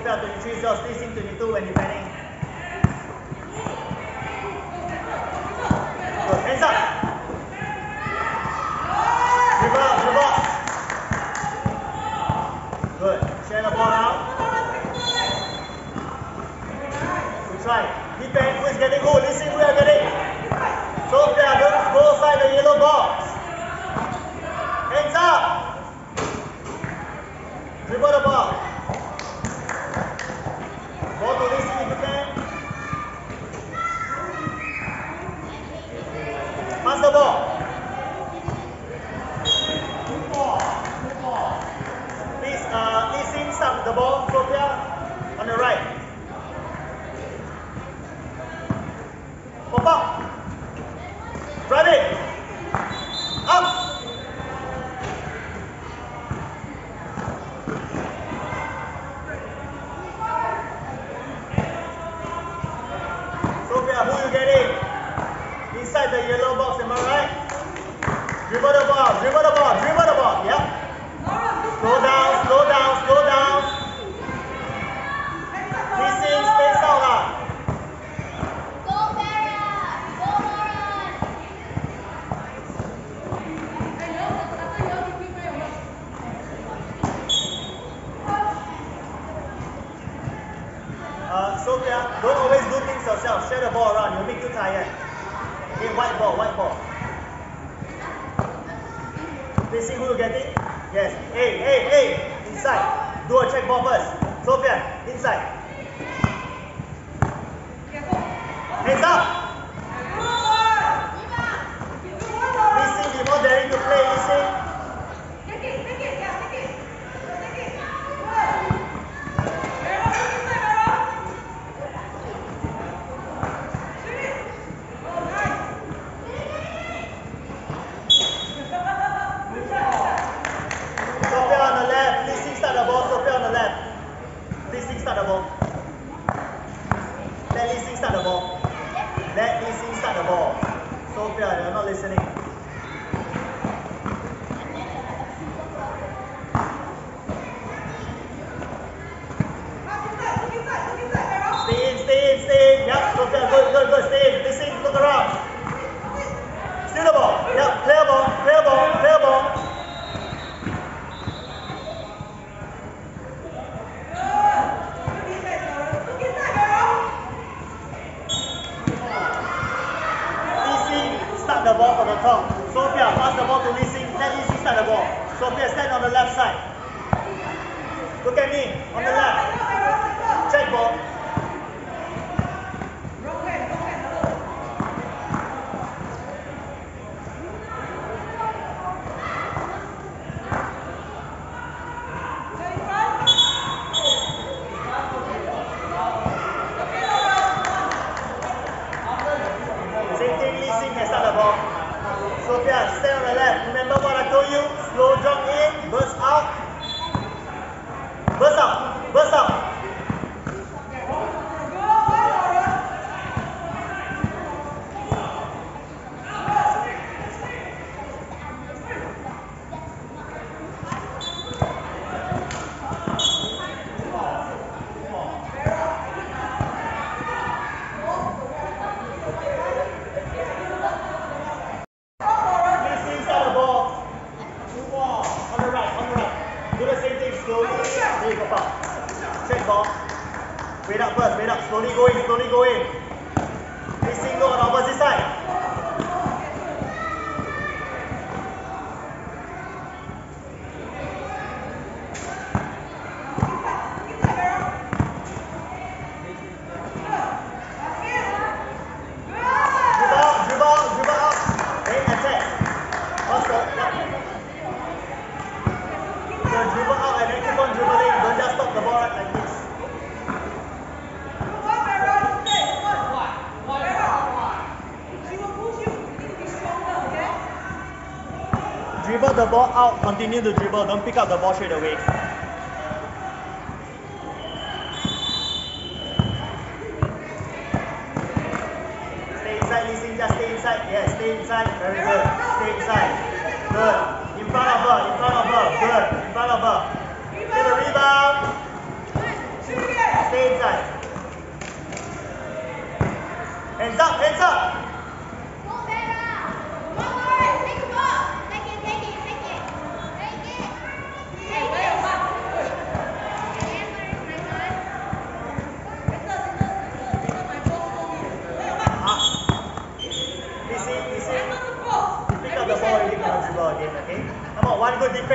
Sophia 23, Josh, Lee 22 when defending. Good, hands up. Dribble up, dribble up. Good, share the ball now. Good try. Defend, who is getting who? Listen, who are getting. Sophia, don't go inside the yellow box. Hands up. Dribble the ball. Ball to Listen if you can. Pass the ball. Please, Listen, start the ball. Sophia, on the right. Pop up. Drive it. Up. Sophia, who you getting? Inside the yellow box, am I right? Dribble the ball, dribble the ball, dribble the ball. Yep. Slow down, slow down, slow down. Listen, space out lah. Sophia, don't always do things yourself. Share the ball around. You'll make you tired. Okay, white ball, white ball. Facing who you getting? Yes. Hey, hey, hey. Inside. Do a check ball first. Sophia, inside. Hands up. Listen, be more daring to play. Listen. Start the ball. Let Lee start the ball. Let Lee start the ball. Sophia, you're not listening. Stay in, stay in, stay in. Yep, Sophia, good, good, good. Stay in. Listen, look around. Steal the ball. Yep, clear ball, clear ball, clear ball. The ball from the top. Sophia, pass the ball to Lee Sing. Let Lee Sing start the ball. Sophia, stand on the left side. Look at me, on the left. Check ball. Sophia, stay on the left. Remember what I told you? Slow jump in, burst out. Burst out, burst out. Check ball. Wait up first, wait up. Slowly go in, slowly go in. This single on opposite side. Dribble out, then attack. Also, dribble out and then keep on dribbling. Don't just stop the ball like this. Dribble the ball out, continue to dribble, don't pick up the ball straight away. Stay inside, Listen, just stay inside. Yes, stay inside, very good. Stay inside. Good. In front of her, good. In front of her. Get a rebound. stay inside. Hands up, hands up. Pick up the ball, you can dribble again, okay? Come on, one good defense.